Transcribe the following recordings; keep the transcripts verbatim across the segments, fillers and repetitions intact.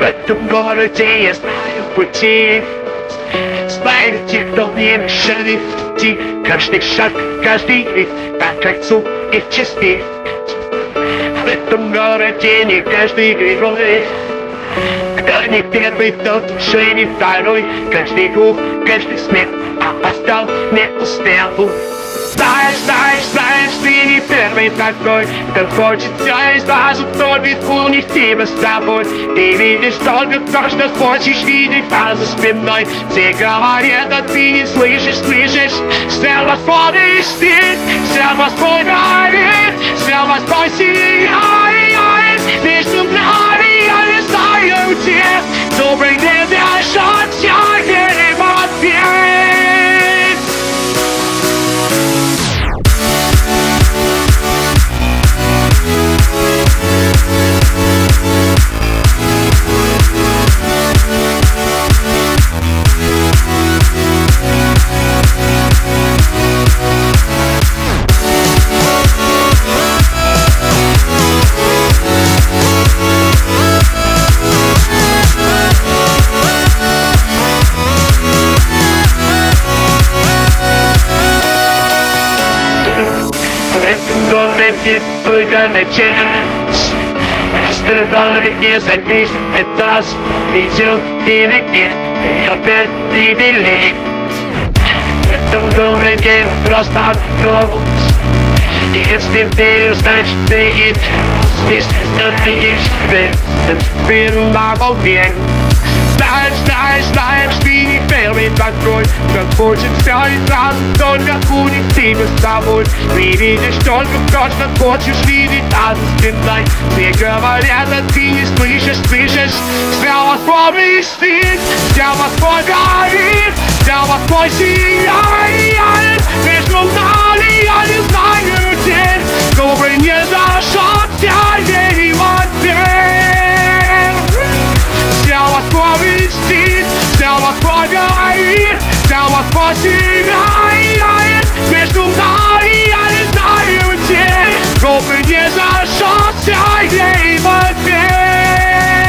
этом городе я знаю пути. Знаю тех, кто мне мешает идти. Каждый шаг, каждый вид по кольцу и части. В этом городе не каждый герой. Кто не первый, тот уже не второй. Каждый гух, каждый смех опоздал, не успел. Знаешь, знаешь, знаешь, ты не первый такой, кто хочет все и сразу топит унести с тобой. Ты видишь только то, что хочешь видеть, а за спиной все говорят, а ты не слышишь, слышишь. Все восходишь ты, все Москвой горит, все Москвой сияет. Между нами я не знаю те, добрый день, я шаг, я верю в ответ. Только начать. Страдал ведь не за десять раз. Видел или нет, и опять ты велик. В этом городе просто отдохнуть. Если веришь, значит ты и здесь останешь в первом волне. Знаешь, знаешь, знаешь, ты не первый такой, кто хочет все и сразу только унести с тобой. Ты видишь только то, что хочешь видеть, а за спиной все говорят, а ты не слышишь, слышишь. Вся Москва блестит, вся Москва горит, вся Москва сияет. Между нами я не знаю день, добрый не зашел, я верю в ответ. Вся Москва блестит, вся Москва горит, вся Москва сияет. Между нами я не знаю день, добрый не зашелся, я верю в ответ.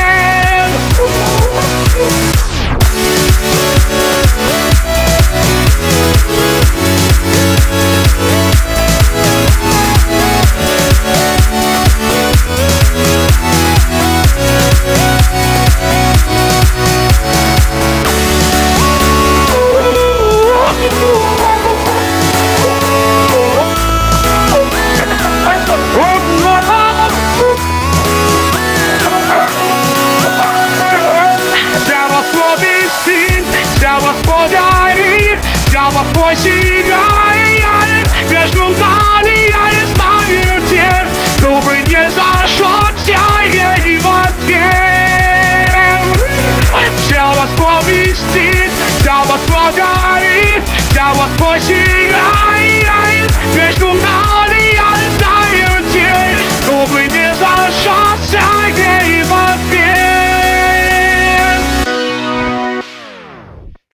Вся Москва сияет, между нами я не знаю тех, добрый не зашелся, я не в ответ. Вся Москва блестит, вся Москва горит, вся Москва сияет.